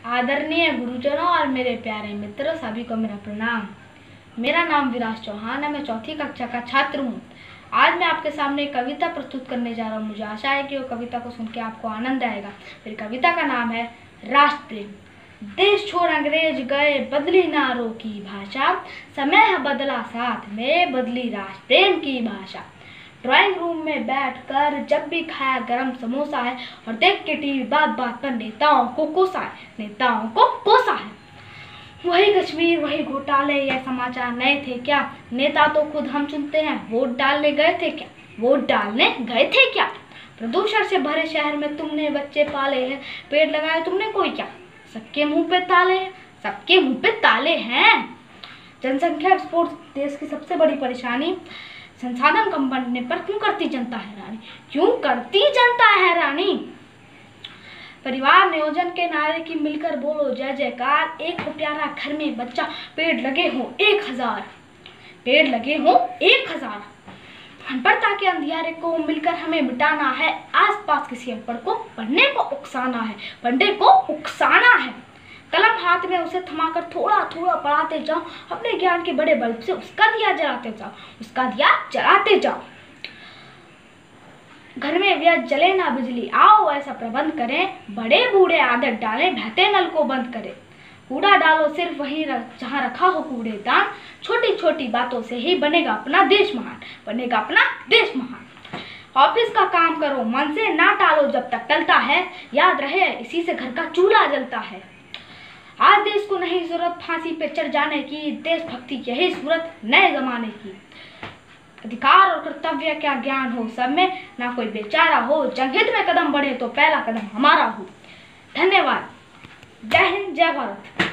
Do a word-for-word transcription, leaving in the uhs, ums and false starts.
आदरणीय गुरुजनों और मेरे प्यारे मित्रों, सभी को मेरा प्रणाम। मेरा नाम विराज चौहान है। मैं चौथी कक्षा का छात्र हूँ। आज मैं आपके सामने एक कविता प्रस्तुत करने जा रहा हूँ। मुझे आशा है कि वो कविता को सुन के आपको आनंद आएगा। मेरी कविता का नाम है राष्ट्र प्रेम। देश छोड़ अंग्रेज गए, बदली नारों की भाषा, समय है बदला साथ में, बदली राष्ट्र प्रेम की भाषा। ड्राइंग रूम में बैठकर जब भी खाया गरम समोसा है, और देख के टीवी बात बात पर नेताओं को कोसा है, नेताओं को कोसा है। वही कश्मीर, वही घोटाले, यह समाचार नए थे क्या? नेता तो खुद हम चुनते हैं, वोट डालने गए थे क्या? वोट डालने गए थे क्या? प्रदूषण से भरे शहर में तुमने बच्चे पाले हैं, पेड़ लगाए तुमने कोई क्या? सबके मुंह पे ताले हैं, सबके मुंह पे ताले हैं। जनसंख्या विस्फोट देश की सबसे बड़ी परेशानी। संसाधन कम बनने पर क्यों करती जनता हैरानी? क्यों करती जनता हैरानी? परिवार नियोजन के नारे की मिलकर बोलो जय जयकार। एक हो प्यारा घर में बच्चा, पेड़ लगे हो एक हजार, पेड़ लगे हो एक हजार। अनपढ़ता के अंधियारे को मिलकर हमें मिटाना है। आसपास किसी अनपढ़ को पढ़ने को उकसाना है, पढ़ने को उकसाना है। कलम हाथ में उसे थमाकर थोड़ा थोड़ा पढ़ाते जाओ। अपने ज्ञान के बड़े बल्ब से उसका दिया जलाते जाओ, उसका दिया जलाते जाओ। घर में व्यर्थ जले ना बिजली, आओ ऐसा प्रबंध करें। बड़े बूढ़े आदत डालें, बहते नल को बंद करें। कूड़ा डालो सिर्फ वहीं जहां रखा हो कूड़ेदान। छोटी छोटी बातों से ही बनेगा अपना देश महान, बनेगा अपना देश महान। ऑफिस का काम करो मन से, ना टालो जब तक टलता है। याद रहे इसी से घर का चूल्हा जलता है। आज देश को नहीं जरूरत फांसी पे चढ़ जाने की, देशभक्ति की यही सूरत नए जमाने की। अधिकार और कर्तव्य क्या ज्ञान हो सब में, ना कोई बेचारा हो। जनहित में कदम बढ़े तो पहला कदम हमारा हो। धन्यवाद। जय हिंद, जय भारत।